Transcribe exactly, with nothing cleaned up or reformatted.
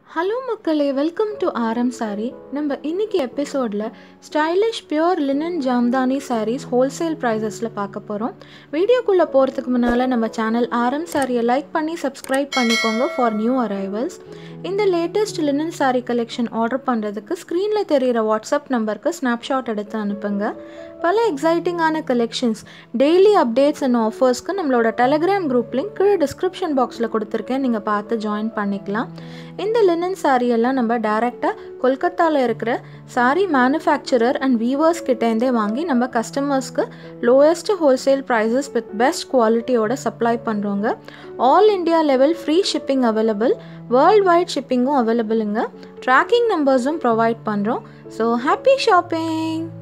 Hello மக்களே, welcome to ஆரம் sorry. நம்ம இன்னைக்கு எபிசோடில் stylish pure linen Jamdani sarees wholesale ப்ரைஸஸில் பார்க்க போகிறோம். வீடியோக்குள்ளே போகிறதுக்கு முன்னால் நம்ம சேனல் ஆரம் சாரியை லைக் பண்ணி சப்ஸ்கிரைப் பண்ணிக்கோங்க ஃபார் நியூ அரைவல்ஸ். இந்த latest linen saree collection order பண்ணுறதுக்கு ஸ்க்ரீனில் தெரிகிற வாட்ஸ்அப் நம்பருக்கு ஸ்னாப்ஷாட் எடுத்து அனுப்புங்க. பல எக்ஸைட்டிங்கான கலெக்ஷன்ஸ், டெய்லி அப்டேட்ஸ் அண்ட் ஆஃபர்ஸ்க்கு நம்மளோட டெலகிராம் குரூப் லிங்க் கீழே டிஸ்கிரிப்ஷன் பாக்ஸில் கொடுத்துருக்கேன், நீங்கள் பார்த்து ஜாயின் பண்ணிக்கலாம். இந்த லினன் சாரீ எல்லாம் நம்ம டைரெக்டாக கொல்கத்தாவில் இருக்கிற சாரீ மேனுஃபேக்சரர் அண்ட் வீவர்ஸ் கிட்டேருந்தே வாங்கி நம்ம கஸ்டமர்ஸ்க்கு lowest wholesale prices with best குவாலிட்டியோட சப்ளை பண்ணுறோங்க. All India level free shipping available, worldwide ஷிப்பிங்கும் அவைலபிளுங்க. ட்ராக்கிங் நம்பர்ஸும் ப்ரொவைட் பண்ணுறோம். So happy shopping.